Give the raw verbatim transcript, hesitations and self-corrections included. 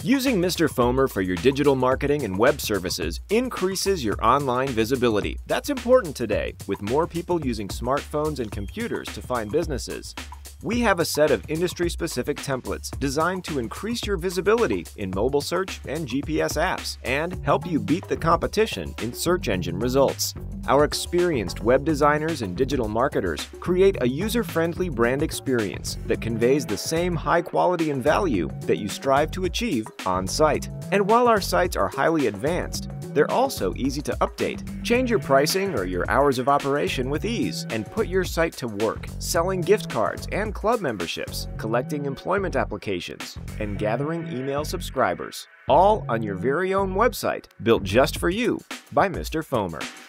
Using Mister Foamer for your digital marketing and web services increases your online visibility. That's important today, with more people using smartphones and computers to find businesses. We have a set of industry-specific templates designed to increase your visibility in mobile search and G P S apps and help you beat the competition in search engine results. Our experienced web designers and digital marketers create a user-friendly brand experience that conveys the same high quality and value that you strive to achieve on-site. And while our sites are highly advanced, they're also easy to update. Change your pricing or your hours of operation with ease and put your site to work, selling gift cards and club memberships, collecting employment applications, and gathering email subscribers, all on your very own website built just for you by Mister Foamer.